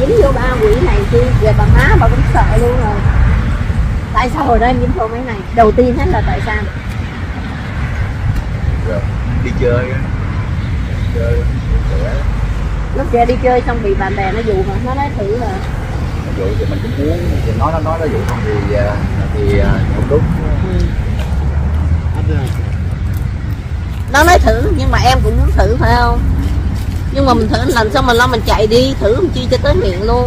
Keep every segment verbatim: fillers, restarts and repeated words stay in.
dính vô ba quỷ này chi về bà má bà cũng sợ luôn rồi. Tại sao hồi đó em dính vô mấy này? Đầu tiên hết là tại sao? Rồi, đi chơi chơi lúc kia đi chơi xong bị bạn bè nó dụ mà nó nói thử là dụ thì mình cũng muốn thì nói nó nói nó dụ không thì thì không đúng. Ừ. Nó nói thử nhưng mà em cũng muốn thử phải không? Nhưng mà mình thử lần xong mình lo mình chạy đi thử không chi cho tới nghiện luôn.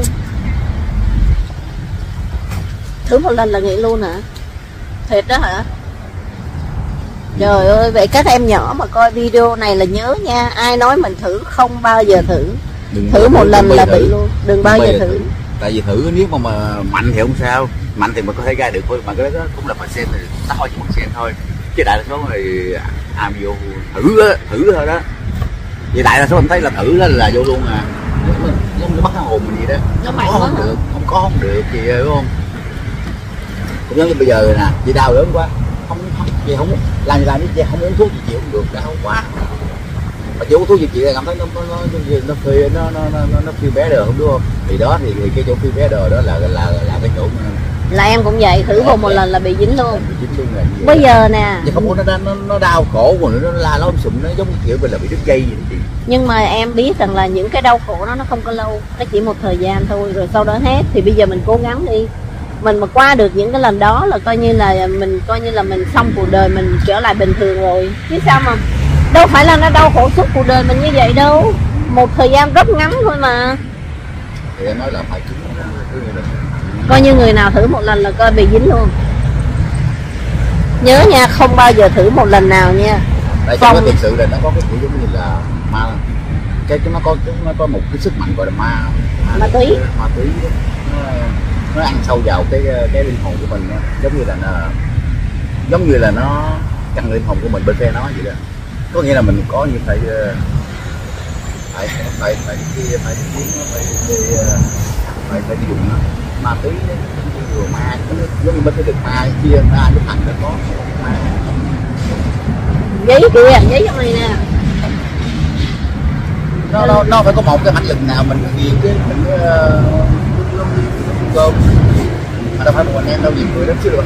Thử một lần là nghiện luôn hả? Thiệt đó hả? Trời ơi, vậy các em nhỏ mà coi video này là nhớ nha. Ai nói mình thử không bao giờ thử. Đừng thử một lần là bị luôn. Đừng bao giờ thử. Tại vì thử nếu mà, mà mạnh thì không sao. Mạnh thì mình có thể ra được thôi. Mà cái đó cũng là phần xem thì nó thôi chỉ một xem thôi. Chứ đại đa số thì am vô thử á, thử thôi đó. Vì đại đa số mình thấy là thử đó là vô luôn à. Nó nó bắt cái hồn mình gì đó. Nó không có không được, không có không được gì đúng không? Cũng giống như bây giờ nè, chị đau lớn quá. Không không chị không làm gì làm đi chị không uống thuốc gì chị không được đau quá. Mà chị uống thuốc gì chị cảm thấy nó nó nó nó phê nó nó nó nó phiêu bé đờ không đúng không? Thì đó thì, thì cái chỗ phiêu bé đờ đó là là là, là cái chỗ mà là em cũng vậy, thử vô một lần là bị dính luôn. Bị dính luôn là bây giờ nè. Chứ không có nó nó nó đau khổ rồi nó la lối sụm nó giống như kiểu là bị đứt dây vậy chị. Nhưng mà em biết rằng là những cái đau khổ đó nó không có lâu, nó chỉ một thời gian thôi rồi sau đó hết. Thì bây giờ mình cố gắng đi. Mình mà qua được những cái lần đó là coi như là mình coi như là mình xong cuộc đời mình trở lại bình thường rồi. Chứ sao mà đâu phải là nó đau khổ suốt cuộc đời mình như vậy đâu. Một thời gian rất ngắn thôi mà. Thì em nói là phải chứng coi như người nào thử một lần là coi bị dính luôn. Nhớ nha, không bao giờ thử một lần nào nha. Tại trong cái thực sự là nó có cái kiểu giống như là ma, cái nó có nó có một cái sức mạnh gọi là ma ma, ma túy ma túy nó, nó ăn sâu vào cái cái linh hồn của mình, giống như là nó giống như là nó căng linh hồn của mình bên phe nó vậy đó. Có nghĩa là mình có như phải phải phải phải kia phải phải phải phải phải dùng nó ma túy vừa ma giống như bên cái được ma chia ra cái thành nó có ma. Giấy kìa, giấy trong này nè. Nó, nó, nó phải có một cái mảnh lực nào mình ghiền chứ mình uh, cơm mà đâu phải một anh em đâu nhiều người lắm chứ được.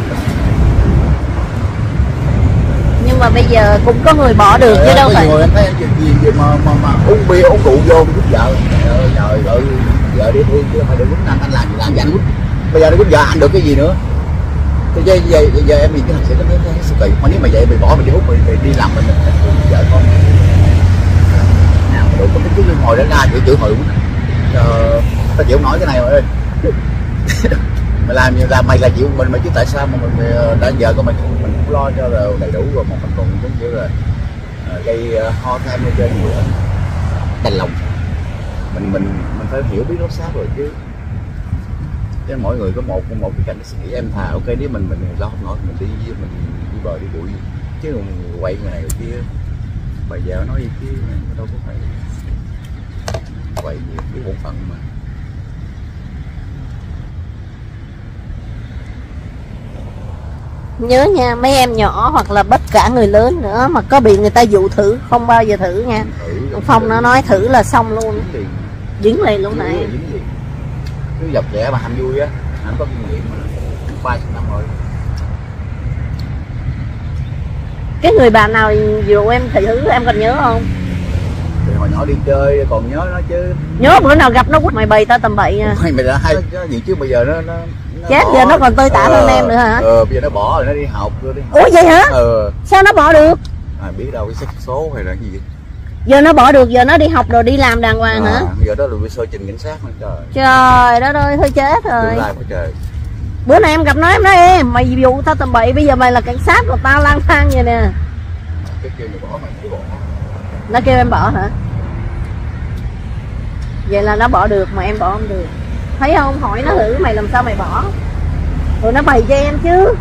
Nhưng mà bây giờ cũng có người bỏ được trời chứ ơi, đâu phải. Người em thấy gì gì mà mà mà uống bia uống rượu vô giúp vợ. Trời ơi trời ơi vợ đi thương chứ phải được quýnh anh anh làm gì làm gì anh quýnh. Bây giờ nó quýnh vợ anh được cái gì nữa. Thế giờ, giờ, giờ em nhìn cái thật sự nó thấy sự kỳ. Mà nếu mà vậy mình bỏ mình đi hút mình đi làm mình vợ con nào mà đủ có cái chứ ngồi đó ra chửi chửi hồi ờ, tao chịu nói cái này rồi ơi. Mày làm như là mày là chịu mình mà chứ tại sao mà mình đã giờ của mình mình cũng lo cho là đầy đủ rồi mà mình còn giống như là uh, gây uh, ho khan cho chơi nhiều đành lòng. Mình mình mình phải hiểu biết lối xác rồi chứ. Chứ mỗi người có một một cái cảnh suy nghĩ em thà ok nếu mình mình lo không nổi mình đi mình đi bờ đi bụi chứ quậy người này người kia bà vợ nói gì chứ đâu có phải quậy gì cái bộ phận mà. Nhớ nha, mấy em nhỏ hoặc là bất cả người lớn nữa mà có bị người ta dụ thử không bao giờ thử nha. Thử, Phong nó nói thử là xong luôn, dính liền, dính liền luôn này. Cứ dọc trẻ mà ham vui á, anh có kinh nghiệm mà ba chục năm rồi. Cái người bạn nào dụ em thử em còn nhớ không? Thì hồi nhỏ đi chơi còn nhớ nó chứ. Nhớ bữa nào gặp nó quýnh mày bày tao tầm bậy nha. Mày đã hay gì chứ bây giờ nó nó chết bỏ. Giờ nó còn tơi tả hơn ờ, em nữa hả? Ờ bây giờ nó bỏ rồi nó đi học rồi đi học. Ủa vậy hả? Ờ. Sao nó bỏ được? À, biết đâu cái sách số hay là cái gì vậy? Giờ nó bỏ được, giờ nó đi học rồi đi làm đàng hoàng à, hả? Giờ đó là bị soi trình cảnh sát nữa trời. Trời đất ơi thôi chết rồi. Tương lai của trời. Bữa nay em gặp nó em nói ê mày dụ tao tầm bậy bây giờ mày là cảnh sát của tao lang thang vậy nè. Cái kêu bỏ mày cứ bỏ. Nó kêu em bỏ hả? Vậy là nó bỏ được mà em bỏ không được. Thấy không? Hỏi nó thử mày làm sao mày bỏ. Rồi nó bày cho em chứ.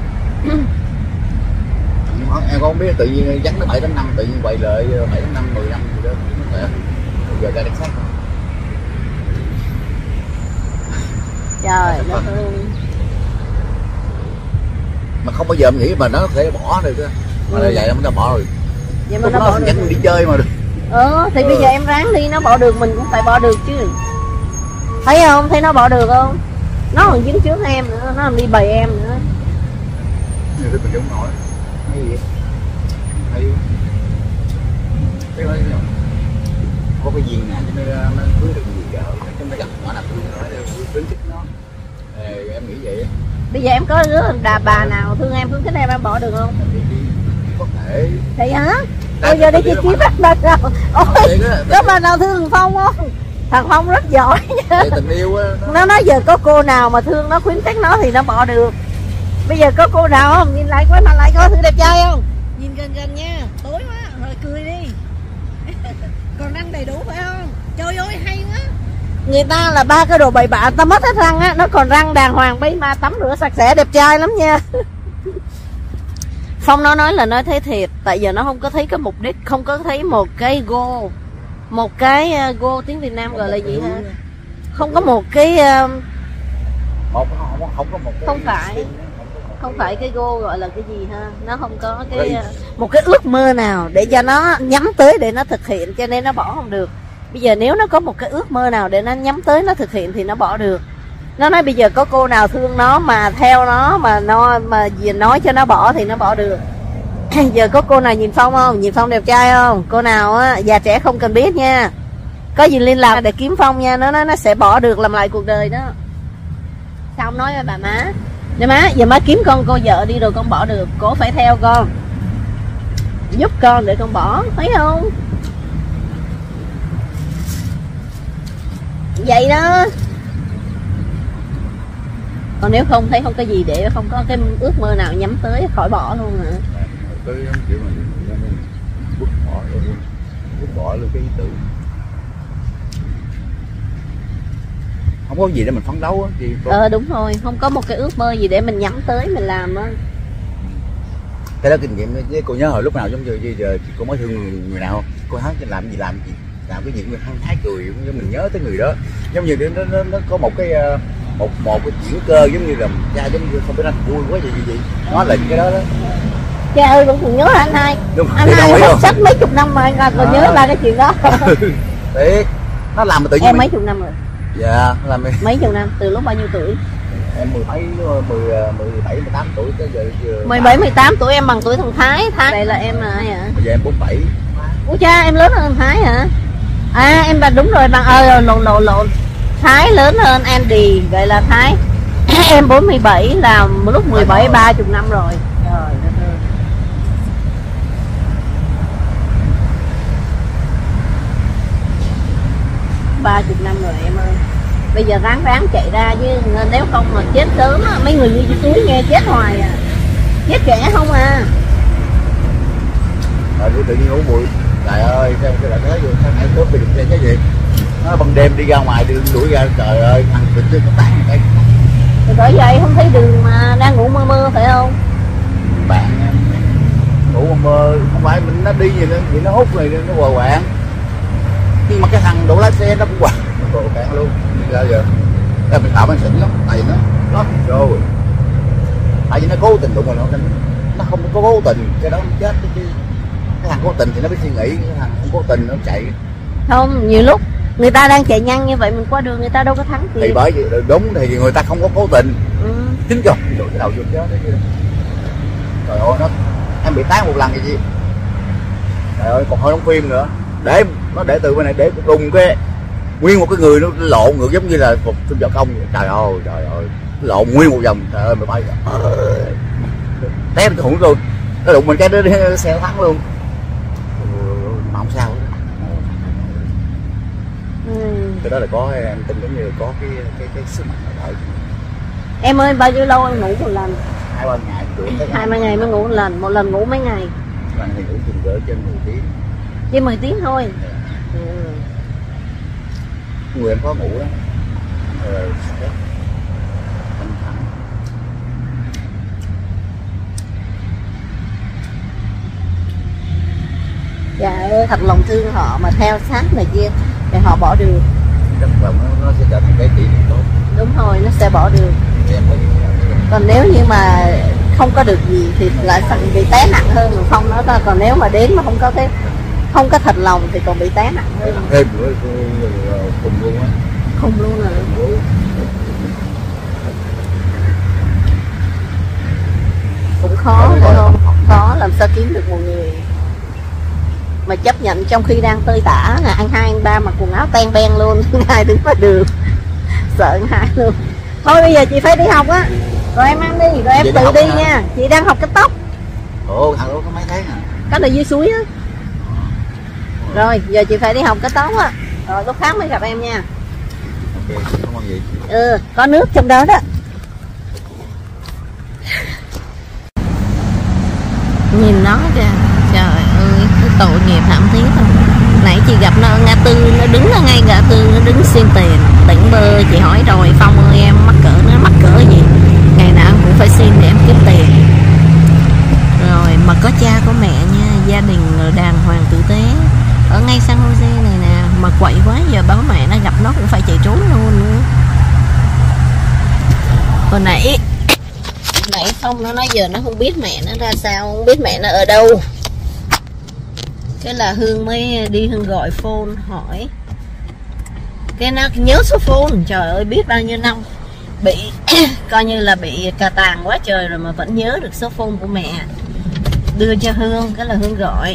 Em không biết tự nhiên dắt nó bảy đến năm tự nhiên quay lại bảy đến năm mười năm gì đó nó giờ ra cảnh sát không? Trời đất ơi. Mà không bao giờ em nghĩ mà nó có thể bỏ được cơ. Mà ừ. Vậy là nó bỏ rồi. Vậy mà nó, nó bỏ dắt đi chơi mà được. Ờ thì ừ. Bây giờ em ráng đi, nó bỏ được mình cũng phải bỏ được chứ. Thấy không, thấy nó bỏ được không? Nó còn dính trước em nữa, nó còn đi bày em nữa. Nhiều khi mình giống nổi hay gì hay cái nói có cái duyên nào cho nó nó cưới được người vợ chứ nó gặp nó nào tôi nói tôi khuyến khích nó. Ê, em nghĩ vậy. Bây giờ em có đứa đà bà nào thương em khuyến khích em em bỏ được không? Có thể. Thì hả? Bây giờ đi chi kiếm bắt đặt rồi. Ôi, có bà nào thương thằng Phong không? Thằng Phong rất giỏi nha. Tình yêu á. Nó... nó nói giờ có cô nào mà thương nó khuyến khích nó thì nó bỏ được. Bây giờ có cô nào không? Nhìn lại coi mặt lại coi thử đẹp trai không? Nhìn gần gần nha. Tối quá rồi cười đi. Còn răng đầy đủ phải không? Trời ơi hay quá. Người ta là ba cái đồ bậy bạ ta mất hết răng á, nó còn răng đàng hoàng bay mà tắm rửa sạch sẽ đẹp trai lắm nha. Phong nó nói là nó thấy thiệt, tại giờ nó không có thấy cái mục đích, không có thấy một cái goal, một cái uh, goal tiếng Việt Nam gọi là gì ha? Không có một cái uh, một không, không có một cái không phải không phải cái goal gọi là cái gì ha? Nó không có cái uh, một cái ước mơ nào để cho nó nhắm tới để nó thực hiện, cho nên nó bỏ không được. Bây giờ nếu nó có một cái ước mơ nào để nó nhắm tới nó thực hiện thì nó bỏ được. Nó nói bây giờ có cô nào thương nó mà theo nó mà nó mà gì nói cho nó bỏ thì nó bỏ được. Giờ có cô nào nhìn Phong không? Nhìn Phong đẹp trai không? Cô nào á già trẻ không cần biết nha. Có gì liên lạc để kiếm Phong nha. Nó nói nó sẽ bỏ được làm lại cuộc đời đó. Sao không nói với bà má? Nè má, giờ má kiếm con cô vợ đi rồi con bỏ được. Cô phải theo con, giúp con để con bỏ, thấy không? Vậy đó. Còn nếu không thấy không có gì để không có cái ước mơ nào nhắm tới khỏi bỏ luôn hả? Tới kiểu mà bước bỏ luôn, bước bỏ luôn cái ý tưởng. Không có gì để mình phấn đấu á chị. Ờ đúng rồi, không có một cái ước mơ gì để mình nhắm tới mình làm á. Cái đó kinh nghiệm với cô nhớ hồi lúc nào giống như giờ cô mới thương người, người nào cô hát làm gì làm gì làm cái gì mình hăng hái cười giống mình nhớ tới người đó, giống như nó nó, nó có một cái một một cái chuyển cơ giống như là cha giống như không biết anh vui quá gì gì gì nó là cái đó đó. Cha ơi vẫn còn nhớ anh hai. Đúng, anh hai đọc sách mấy chục năm mà anh còn à. Nhớ ra cái chuyện đó. Thiệt, nó làm mà tự nhiên em mình... mấy chục năm rồi. Dạ làm mấy... mấy chục năm từ lúc bao nhiêu tuổi? Em mười mấy mười mười bảy mười tám tuổi tới giờ mười bảy mười tám tuổi em bằng tuổi thằng Thái. Thái đây là em là ai hả? Bây giờ em bốn bảy. Ủa cha em lớn hơn thằng Thái hả? À em bà đúng rồi bằng ơi lộn lộn lộn. Thái lớn hơn Andy, vậy là Thái. Em bốn mươi bảy là lúc mười bảy ba chục năm rồi. Trời đất ơi. ba chục năm rồi em ơi. Bây giờ ráng ráng chạy ra chứ nếu không mà chết sớm á, mấy người như túi nghe chết hoài à. Chết trẻ không à. Rồi tự nhiên ngủ bụi. Trời ơi, sao cái là thế rồi, sao nãy tốt bị được cái gì? Nó ban đêm đi ra ngoài đi đuổi ra, trời ơi, thằng tự nhiên nó tán cái. Thì bởi vậy không thấy đường mà đang ngủ mơ mơ phải không? Bạn em ngủ mơ mơ, không phải mình nó đi gì nữa, thì nó hút rồi nó quờ quạng. Nhưng mà cái thằng đổ lái xe nó cũng quờ quờ quạng luôn. Sao giờ? Em mình tạo bản xỉn lắm, tại vì nó nó rồi. Tại vì nó cố tình đụng vào nó, nó không có cố tình, cái đó nó chết chứ. Cái thằng cố tình thì nó biết suy nghĩ, cái thằng không cố tình nó chạy. Không, nhiều lúc người ta đang chạy nhanh như vậy mình qua đường người ta đâu có thắng kịp. Thì bởi vì đúng thì người ta không có cố tình. Ừ. Chính rồi, rồi cái đầu vô chết đấy chứ. Trời ơi, nó em bị tán một lần gì gì. Trời ơi, còn hơi đóng phim nữa. Để nó để từ bên này để đùng cái nguyên một cái người nó lộn ngược giống như là một phim võ công vậy. Trời ơi, trời ơi, lộn nguyên một vòng. Trời ơi, mày bay té cái hụn luôn. Nó đụng mình cái đứa xe thắng luôn. Mà không sao. Ừ. Cái đó là có em tin giống như là có cái cái cái sức mạnh nào đó. Em ơi bao nhiêu lâu em ngủ một lần? Hai ba ngày tuổi hai ba ngày mới ngủ một lần, một lần ngủ mấy ngày? Lần thì ngủ chừng cỡ trên mười tiếng. Chỉ mười tiếng thôi. Ừ. Người em có ngủ đó. Rồi stress. Căng thẳng. Dạ ơi, thật lòng thương họ mà theo sát này kia để họ bỏ đường. Trong lòng nó, nó sẽ trở thành cái kỷ niệm tốt. Đúng rồi, nó sẽ bỏ đường. Em có Còn nếu như mà không có được gì thì lại phần bị té nặng hơn. Không nó còn nếu mà đến mà không có cái không có thật lòng thì còn bị té nặng hơn. Thêm nữa cùng luôn á. khùng luôn rồi. Cũng khó phải không? Khó, làm sao kiếm được một người mà chấp nhận trong khi đang tơi tả là anh hai anh ba mặc quần áo ten ben luôn, hai đứng ngoài đường sợ anh hai luôn. Thôi bây giờ chị phải đi học á, rồi em ăn đi, rồi em chị tự đi, đi nha. Chị đang học cắt tóc. Ồ, thằng đó có mấy tháng à? Cách ở dưới suối á. Rồi giờ chị phải đi học cắt tóc á, rồi lúc khác mới gặp em nha. Ok, cảm ơn chị. Ừ, có nước trong đó đó. Nhìn nó kìa, trời ơi, cái tội nghiệp thảm thiết không. Nãy chị gặp nó ở ngã tư, nó đứng ở ngay ngã tư, nó đứng xin tiền, tỉnh bơ. Chị hỏi rồi, Phong ơi em mắc cỡ, nó mắc cỡ gì, ngày nào cũng phải xin để em kiếm tiền. Rồi mà có cha có mẹ nha, gia đình đàng hoàng tử tế, ở ngay San Jose này nè. Mà quậy quá, giờ báo mẹ nó gặp nó cũng phải chạy trốn luôn nữa. Hồi nãy nãy Phong nó nói giờ nó không biết mẹ nó ra sao, không biết mẹ nó ở đâu. Cái là Hương mới đi Hương gọi phone hỏi, cái nó nhớ số phone. Trời ơi, biết bao nhiêu năm bị coi như là bị cà tàng quá trời rồi mà vẫn nhớ được số phone của mẹ. Đưa cho Hương, cái là Hương gọi.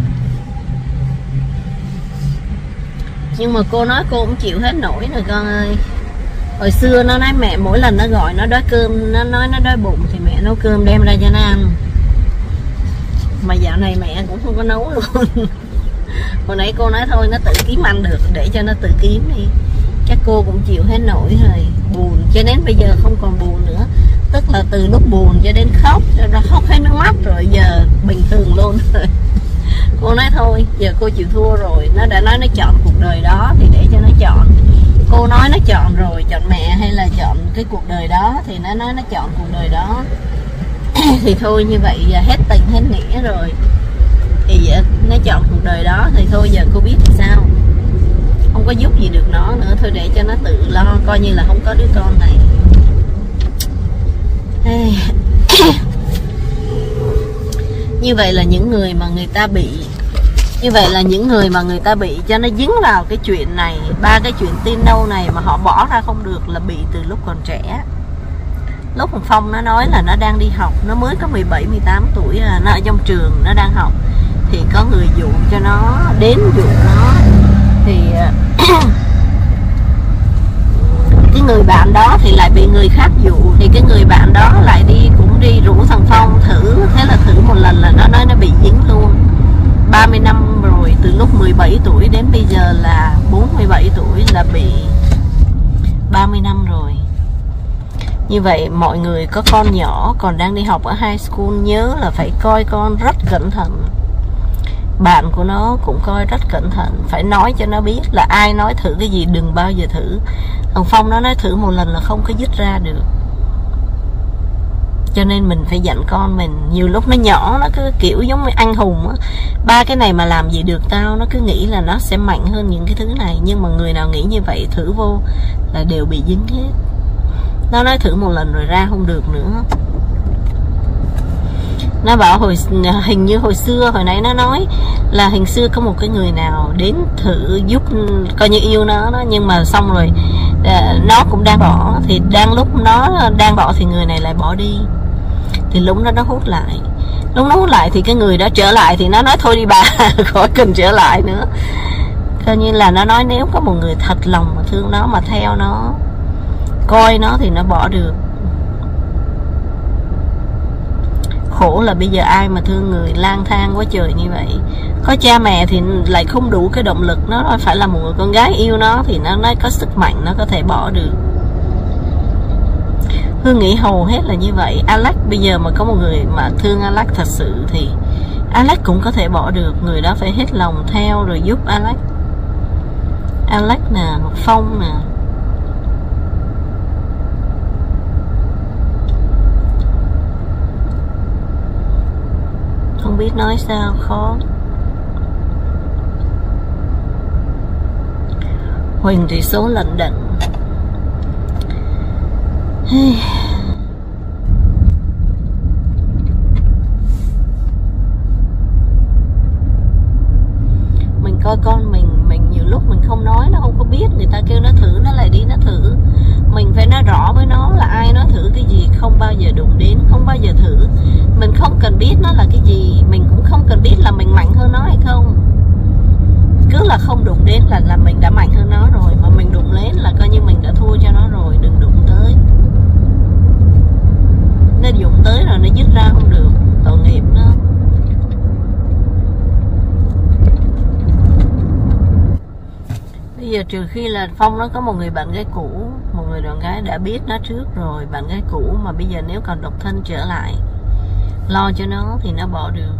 Nhưng mà cô nói cô cũng chịu hết nổi rồi con ơi. Hồi xưa nó nói mẹ mỗi lần nó gọi nó đói cơm, nó nói nó đói bụng thì mẹ nấu cơm đem ra cho nó ăn. Mà dạo này mẹ cũng không có nấu luôn. Hồi nãy cô nói thôi nó tự kiếm ăn được, để cho nó tự kiếm đi. Chắc cô cũng chịu hết nổi rồi, buồn cho đến bây giờ không còn buồn nữa. Tức là từ lúc buồn cho đến khóc, nó khóc hết nước mắt rồi, giờ bình thường luôn rồi. Cô nói thôi giờ cô chịu thua rồi, nó đã nói nó chọn cuộc đời đó thì để cho nó chọn. Cô nói nó chọn rồi, chọn mẹ hay là chọn cái cuộc đời đó thì nó nói nó chọn cuộc đời đó. Thì thôi như vậy giờ hết tình hết nghĩa rồi, thì giờ nó chọn cuộc đời đó thì thôi giờ cô biết thì sao, không có giúp gì được nó nữa. Thôi để cho nó tự lo, coi như là không có đứa con này. Như vậy là những người mà người ta bị Như vậy là những người mà người ta bị cho nó dính vào cái chuyện này, ba cái chuyện tin đâu này mà họ bỏ ra không được là bị từ lúc còn trẻ. Lúc thằng Phong nó nói là nó đang đi học, nó mới có mười bảy, mười tám tuổi à, nó ở trong trường, nó đang học. Thì có người dụ cho nó, đến dụ nó. Thì cái người bạn đó thì lại bị người khác dụ. Thì cái người bạn đó lại đi, cũng đi rủ thằng Phong thử. Thế là thử một lần là nó nói nó bị dính luôn. Ba mươi năm rồi, từ lúc mười bảy tuổi đến bây giờ là bốn mươi bảy tuổi, là bị ba mươi năm rồi. Như vậy mọi người có con nhỏ còn đang đi học ở high school nhớ là phải coi con rất cẩn thận. Bạn của nó cũng coi rất cẩn thận, phải nói cho nó biết là ai nói thử cái gì đừng bao giờ thử. Thằng Phong nó nói thử một lần là không có dứt ra được. Cho nên mình phải dặn con mình. Nhiều lúc nó nhỏ, nó cứ kiểu giống như anh hùng á, ba cái này mà làm gì được tao, nó cứ nghĩ là nó sẽ mạnh hơn những cái thứ này. Nhưng mà người nào nghĩ như vậy thử vô là đều bị dính hết. Nó nói thử một lần rồi ra không được nữa. Nó bảo hồi hình như hồi xưa, hồi nãy nó nói là hình xưa có một cái người nào đến thử giúp, coi như yêu nó đó, nhưng mà xong rồi nó cũng đang bỏ. Thì đang lúc nó đang bỏ thì người này lại bỏ đi. Thì lúc đó nó hút lại. Lúc nó hút lại thì cái người đó trở lại. Thì nó nói thôi đi bà, khỏi cần trở lại nữa. Coi như là nó nói nếu có một người thật lòng mà thương nó, mà theo nó, coi nó thì nó bỏ được. Khổ là bây giờ ai mà thương người lang thang quá trời như vậy. Có cha mẹ thì lại không đủ cái động lực. Nó phải là một người con gái yêu nó thì nó nói có sức mạnh, nó có thể bỏ được. Hương nghĩ hầu hết là như vậy. Alex bây giờ mà có một người mà thương Alex thật sự thì Alex cũng có thể bỏ được. Người đó phải hết lòng theo rồi giúp Alex. Alex nè, Phong nè. Không biết nói sao, khó. Huỳnh thì số lận đận. Mình coi con mình, mình nhiều nhiều lúc mình không nói, nó không có biết, người ta kêu nó thử nó lại đi nó thử. Mình phải nói rõ với nó là ai nói thử cái gì không bao giờ đụng đến, không bao giờ thử. Mình không cần biết nó là cái gì, mình cũng không cần biết là mình mạnh hơn nó hay không. Cứ là không đụng đến là là mình đã mạnh hơn nó rồi, mà mình đụng đến là coi như mình đã thua cho nó rồi. Đừng đụng tới, nó đụng tới rồi nó dứt ra không được, tội nghiệp nó. Bây giờ trừ khi là Phong nó có một người bạn gái cũ, một người bạn gái đã biết nó trước rồi, bạn gái cũ mà bây giờ nếu còn độc thân trở lại lo cho nó thì nó bỏ được.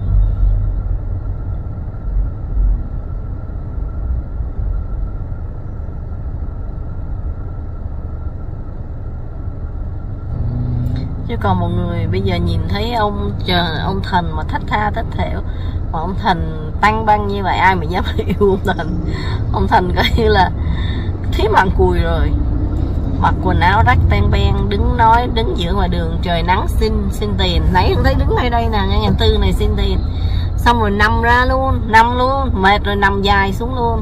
Chứ còn một người bây giờ nhìn thấy ông chờ ông Thành mà thách tha thách thểu, mà ông Thành tăng băng như vậy ai mà dám yêu ông Thành. Ông Thành coi như là thí mạng cùi rồi, mặc quần áo rách ten ben, đứng nói đứng giữa ngoài đường trời nắng xin xin tiền. Nãy không thấy đứng ngay đây nè, ngay ngàn tư này xin tiền, xong rồi nằm ra luôn, nằm luôn, mệt rồi nằm dài xuống luôn.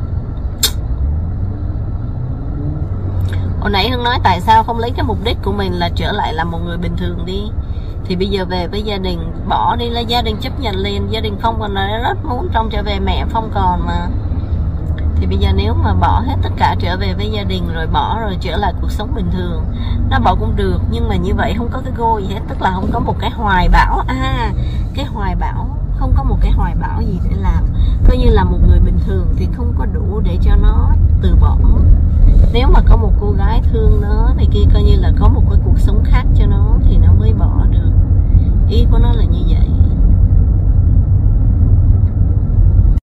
Hồi nãy Hương nói tại sao không lấy cái mục đích của mình là trở lại làm một người bình thường đi. Thì bây giờ về với gia đình, bỏ đi là gia đình chấp nhận liền. Gia đình Phong còn nói rất muốn trông trở về, mẹ Phong còn mà. Thì bây giờ nếu mà bỏ hết tất cả trở về với gia đình, rồi bỏ rồi trở lại cuộc sống bình thường, nó bỏ cũng được. Nhưng mà như vậy không có cái goal gì hết, tức là không có một cái hoài bão. À, cái hoài bão, không có một cái hoài bão gì để làm. Coi như là một người bình thường thì không có đủ để cho nó từ bỏ. Nếu mà có một cô gái thương nó này kia, coi như là có một cái cuộc sống khác cho nó thì nó mới bỏ được. Ý của nó là như vậy.